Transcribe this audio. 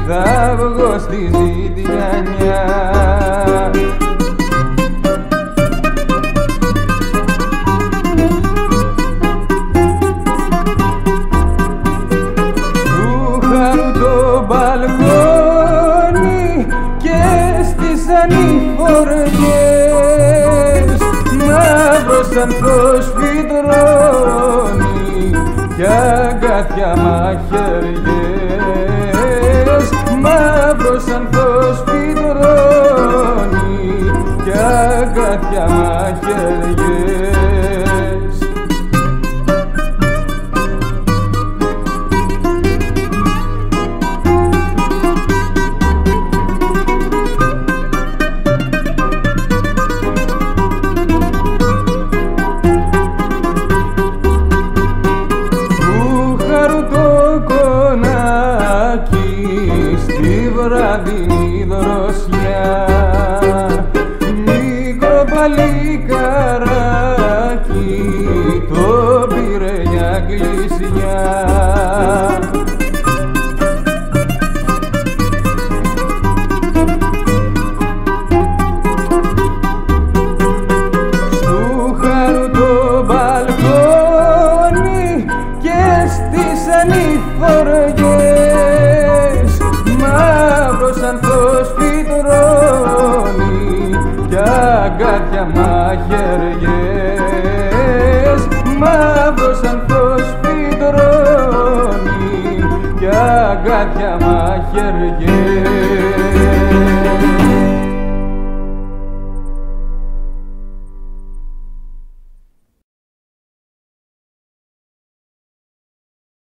θα βγω στη ζητιανιά. Του χαρού το μπαλκόνι και στις ανηφοριές μαύρος ανθός φυτρώνει κι αγκάθια μαχαιριές. Μαύρος ανθός φυτρώνει κι αγκάθια μαχαιριές. Στη βραδινή δροσιά μικρό παλικαράκι το πήρε για κλεισιά. Στου χαρού το μπαλκόνι και στις ανηφοριές μαύρος ανθός φυτρώνει κι αγκάθια μαχαιριές. Μαύρος ανθός φυτρώνει κι αγκάθια μαχαιριές.